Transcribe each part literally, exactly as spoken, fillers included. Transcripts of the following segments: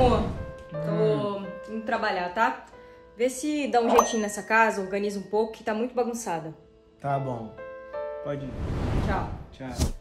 amor, tô indo trabalhar, tá? Vê se dá um jeitinho nessa casa, organiza um pouco, que tá muito bagunçada. Tá bom. Pode ir. Tchau. Tchau.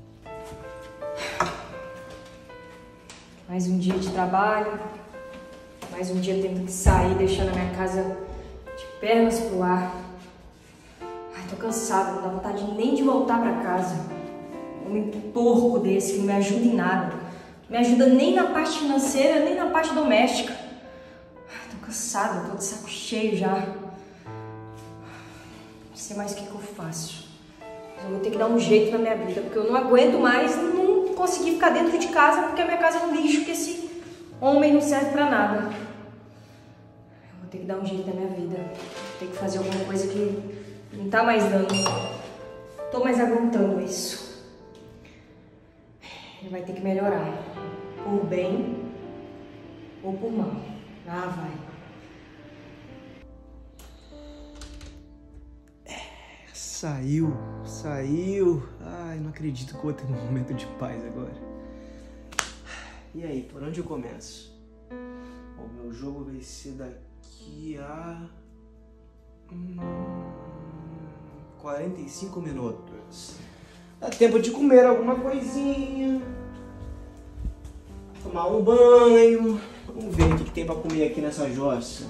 Mais um dia de trabalho, mais um dia tendo que sair, deixando a minha casa de pernas pro ar. Ai, tô cansada, não dá vontade nem de voltar pra casa. Um homem porco desse que não me ajuda em nada. Não me ajuda nem na parte financeira, nem na parte doméstica. Ai, tô cansada, tô de saco cheio já. Não sei mais o que que eu faço. Mas eu vou ter que dar um jeito na minha vida, porque eu não aguento mais não conseguir ficar dentro de casa, porque a minha casa é um lixo, que esse homem não serve pra nada. Eu vou ter que dar um jeito na minha vida. Vou ter que fazer alguma coisa que não tá mais dando. Tô mais aguentando isso. Ele vai ter que melhorar. Por bem ou por mal. Ah, vai. Saiu, saiu. Ai, não acredito que eu vou ter um momento de paz agora. E aí, por onde eu começo? O meu jogo vai ser daqui a... Hum, quarenta e cinco minutos. Dá tempo de comer alguma coisinha. Tomar um banho. Vamos ver o que, que tem pra comer aqui nessa jossa.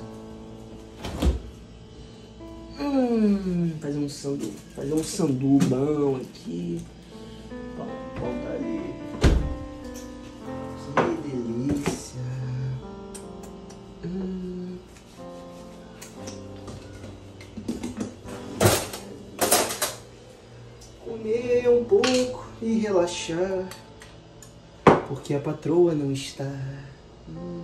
Hum, fazer um sandu, fazer um sandu bom aqui. Pão, pão tá ali. Que delícia. Hum. Comer um pouco e relaxar, porque a patroa não está. Hum.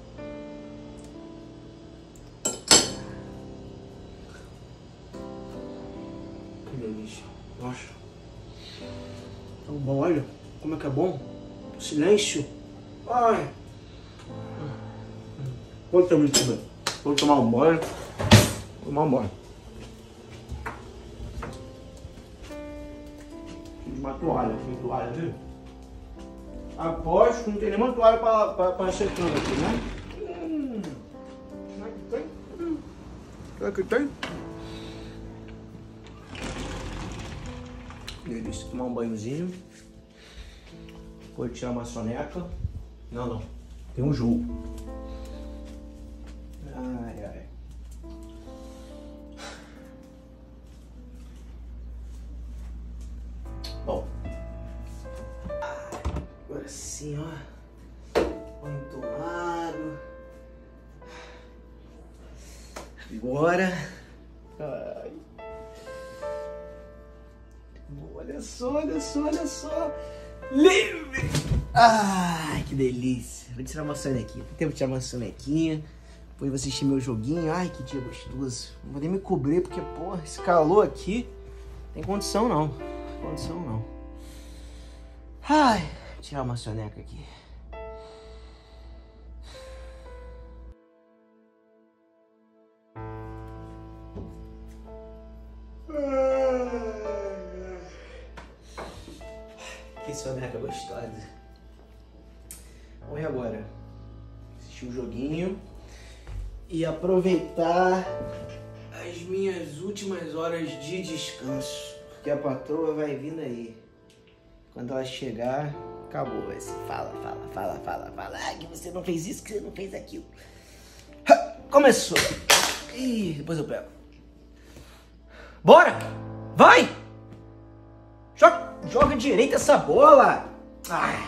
Nossa. Tão bom, olha como é que é bom. Silêncio. Ai. Vou tomar, vou tomar um banho. Vou tomar um banho. Uma toalha, tem toalha, viu? Aposto que não tem nenhuma toalha pra, pra, pra secando aqui, né? Hum. Será que tem? Hum. Será que tem? Delícia, tomar um banhozinho. Vou tirar uma soneca. Não, não. Tem um jogo. Ai, ai. Bom. Agora sim, ó. Banho tomado. Agora. Ai. Olha só, olha só, olha só. Livre! Ai, que delícia. Vou tirar uma sonequinha. Tem tempo de tirar uma sonequinha. Depois vou assistir meu joguinho. Ai, que dia gostoso. Não vou nem me cobrir, porque, porra, esse calor aqui tem condição não. Tem condição não. Ai, vou tirar uma soneca aqui. Que soneca gostosa. Vamos agora assistir o joguinho e aproveitar as minhas últimas horas de descanso, porque a patroa vai vindo aí. Quando ela chegar, acabou. Vai ser fala, fala, fala, fala, fala. Ah, que você não fez isso, que você não fez aquilo. Ha, começou. Ih, depois eu pego. Bora! Vai! Joga, joga direito essa bola! Ah.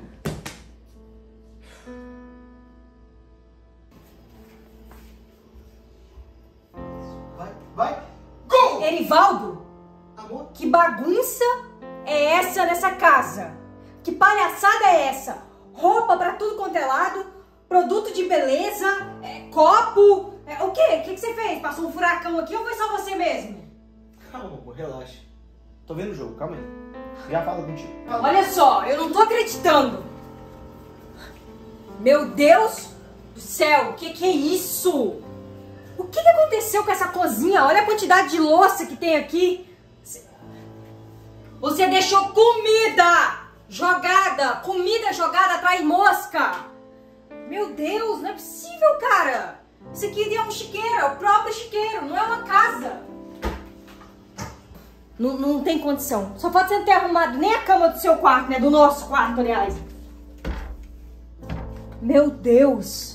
Vai, vai! Gol! Erivaldo! Amor? Que bagunça é essa nessa casa? Que palhaçada é essa? Roupa pra tudo quanto é lado, produto de beleza, é, copo... É, o quê? O que, que você fez? Passou um furacão aqui ou foi só você mesmo? Calma, amor, relaxa. Tô vendo o jogo, calma aí. Já falo contigo. Calma. Olha só, eu não tô acreditando. Meu Deus do céu, o que que é isso? O que que aconteceu com essa cozinha? Olha a quantidade de louça que tem aqui. Você deixou comida jogada, comida jogada, atrai mosca. Meu Deus, não é possível, cara. Isso aqui é um chiqueiro, é o próprio chiqueiro, não é uma casa. Não, não tem condição. Só pode você não ter arrumado nem a cama do seu quarto, né? Do nosso quarto, aliás. Meu Deus.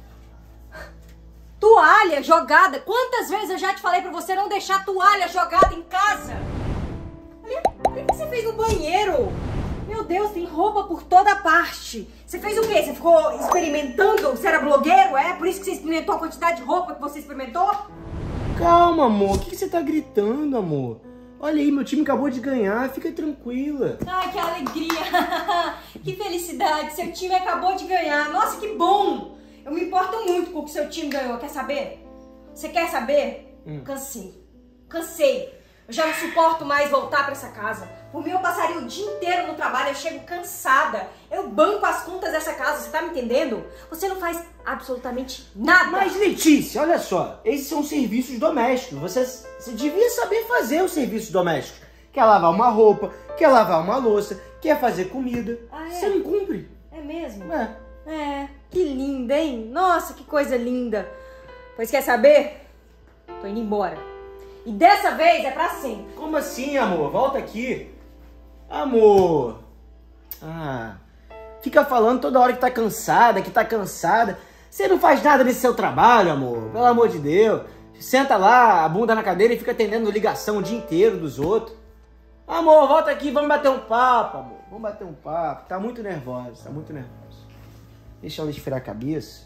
Toalha jogada. Quantas vezes eu já te falei pra você não deixar toalha jogada em casa? Olha, olha o que você fez no banheiro. Meu Deus, tem roupa por toda parte. Você fez o quê? Você ficou experimentando? Você era blogueiro, é? Por isso que você experimentou a quantidade de roupa que você experimentou? Calma, amor. O que você tá gritando, amor? Olha aí, meu time acabou de ganhar. Fica tranquila. Ai, que alegria. Que felicidade. Seu time acabou de ganhar. Nossa, que bom. Eu me importo muito com o que seu time ganhou. Quer saber? Você quer saber? Hum. Cansei. Cansei. Eu já não suporto mais voltar pra essa casa. Por mim, eu passaria o dia inteiro no trabalho. Eu chego cansada. Eu banco as contas dessa casa. Você tá me entendendo? Você não faz absolutamente nada. Mas, Letícia, olha só. Esses são serviços domésticos. Você, você devia saber fazer os serviços domésticos. Quer lavar uma roupa, quer lavar uma louça, quer fazer comida. Ah, é? Você não cumpre. É mesmo? É. É. Que linda, hein? Nossa, que coisa linda. Pois quer saber? Tô indo embora. E dessa vez é pra sempre. Como assim, amor? Volta aqui. Amor. Ah. Fica falando toda hora que tá cansada, que tá cansada. Você não faz nada nesse seu trabalho, amor. Pelo amor de Deus. Senta lá, a bunda na cadeira e fica atendendo ligação o dia inteiro dos outros. Amor, volta aqui, vamos bater um papo, amor. Vamos bater um papo. Tá muito nervosa, tá muito nervosa. Deixa ela esfriar a cabeça.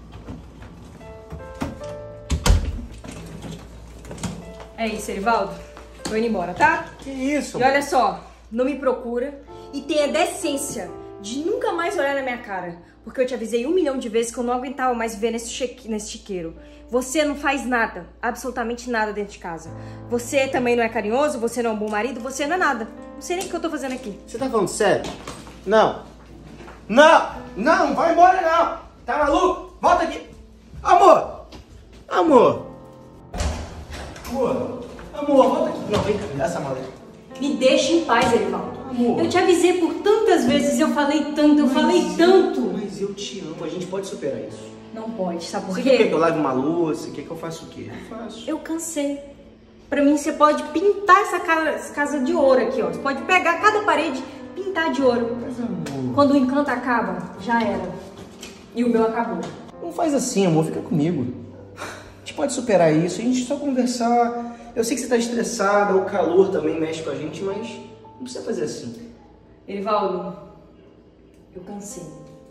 É isso, Erivaldo. Tô indo embora, tá? Que isso? E olha só, não me procura e tenha decência de nunca mais olhar na minha cara. Porque eu te avisei um milhão de vezes que eu não aguentava mais viver nesse, chique, nesse chiqueiro. Você não faz nada, absolutamente nada dentro de casa. Você também não é carinhoso, você não é um bom marido, você não é nada. Não sei nem o que eu tô fazendo aqui. Você tá falando sério? Não. Não! Não, não vai embora não! Tá maluco? Volta aqui! Amor! Amor! Amor! Amor, volta aqui! Não, vem cá, me dá essa maleta. Me deixa em paz, Erivaldo. Amor! Eu te avisei por tantas vezes, eu falei tanto, eu mas falei eu, tanto. Mas eu te amo, a gente pode superar isso. Não pode, sabe por Você quê? quer que eu lave uma louça? Quer que eu faça o quê? Eu faço. Eu cansei. Pra mim, você pode pintar essa casa, essa casa de ouro aqui, ó. Você pode pegar cada parede e pintar de ouro. Mas, amor... Quando o encanto acaba, já era. E o meu acabou. Não faz assim, amor. Fica comigo. A gente pode superar isso. A gente só conversar. Eu sei que você tá estressada, o calor também mexe com a gente, mas não precisa fazer assim. Erivaldo, eu cansei.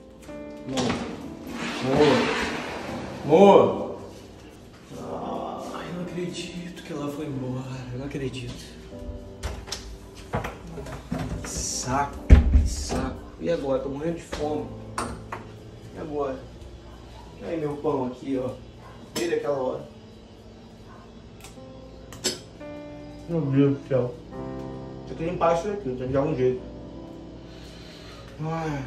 Amor. Amor. Ai, não acredito que ela foi embora. Eu não acredito. Que saco. Que saco. E agora? Tô morrendo de fome. E agora? Aí meu pão aqui, ó. Desde aquela hora. Meu Deus do céu. Tem que limpar isso aqui, tem que dar um jeito. Ai.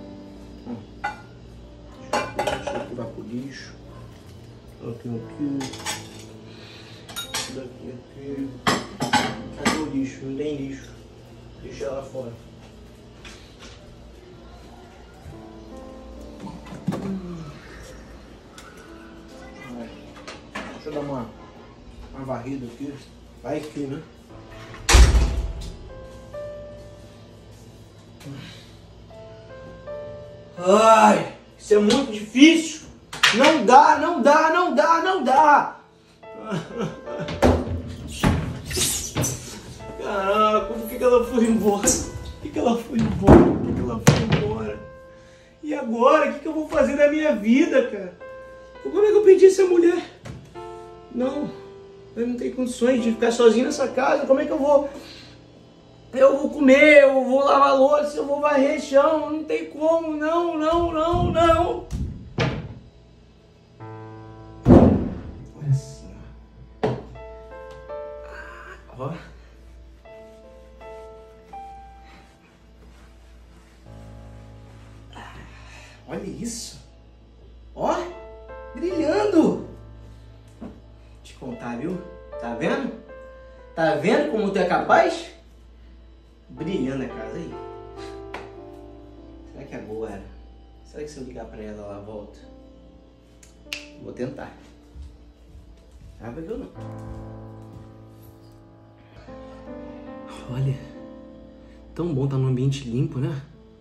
Isso aqui vai pro lixo. Aqui, aqui. Isso daqui, aqui. Cadê o lixo? Não tem lixo. Deixa ela fora. Hum. Deixa eu dar uma, uma varrida aqui. Vai aqui, né? Ai, isso é muito difícil. Não dá, não dá, não dá, não dá. Caraca, por que, que ela foi embora? Por que, que ela foi embora? Por que, que ela foi embora? E agora? O que, que eu vou fazer da minha vida, cara? Como é que eu perdi essa mulher? Não, eu não tenho condições de ficar sozinho nessa casa. Como é que eu vou... Eu vou comer, eu vou lavar louça, eu vou varrer chão, não tem como, não, não, não, não. Olha só. Ó. Olha isso. Ó, brilhando. Te contar, viu? Tá vendo? Tá vendo como tu é capaz? Brilhando a casa aí. Será que agora Será que se eu ligar pra ela, ela volta? Vou tentar. Ah, vai ver ou não. Olha, tão bom estar num ambiente limpo, né?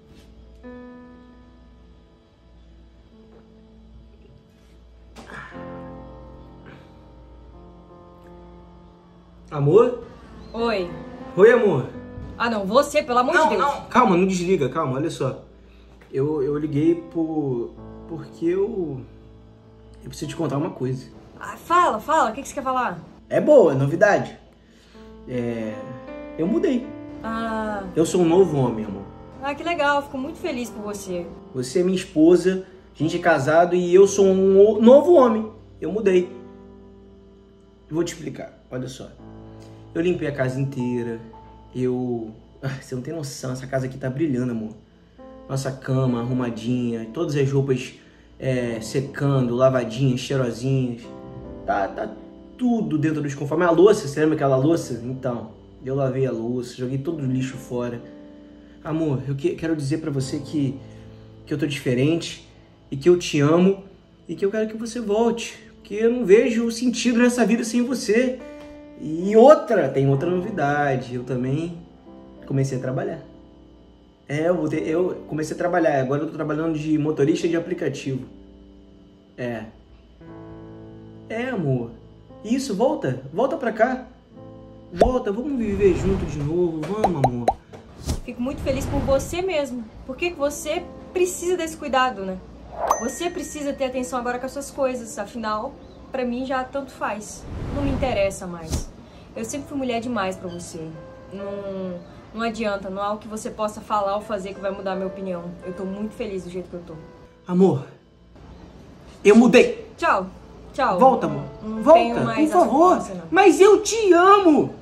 Amor? Oi. Oi, amor. Ah, não, você, pelo amor Não, de Deus. não, calma, não desliga, calma, olha só. Eu, eu liguei por... porque eu... Eu preciso te contar uma coisa. Ah, fala, fala, o que, que você quer falar? É boa, é novidade. É... Eu mudei. Ah, Eu sou um novo homem, amor. ah, que legal, fico muito feliz por você. Você é minha esposa, a gente é casado e eu sou um o- novo homem. Eu mudei. Eu vou te explicar, olha só. Eu limpei a casa inteira. Eu... Ah, você não tem noção, essa casa aqui tá brilhando, amor. Nossa cama arrumadinha, todas as roupas é, secando, lavadinhas, cheirosinhas. Tá, tá tudo dentro dos conformes. A louça, você lembra aquela louça? Então, eu lavei a louça, joguei todo o lixo fora. Amor, eu que, quero dizer pra você que, que eu tô diferente e que eu te amo e que eu quero que você volte. Porque eu não vejo sentido nessa vida sem você. E outra, tem outra novidade, eu também comecei a trabalhar. É, eu, voltei, eu comecei a trabalhar, agora eu tô trabalhando de motorista de aplicativo. É. É, amor. Isso, volta, volta pra cá. Volta, vamos viver junto de novo, vamos, amor. Fico muito feliz por você mesmo. Porque você precisa desse cuidado, né? Você precisa ter atenção agora com as suas coisas. Afinal, pra mim já tanto faz. Não me interessa mais. Eu sempre fui mulher demais pra você. Não, não adianta, não há o que você possa falar ou fazer que vai mudar a minha opinião. Eu tô muito feliz do jeito que eu tô. Amor, eu mudei. Tchau. Tchau. Volta, Não- amor. não Volta, tenho mais por assunto favor. com você, não. Mas eu te amo.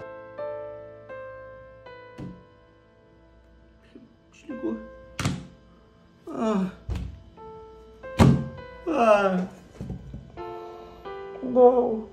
Desligou. Ah. Ah. Não.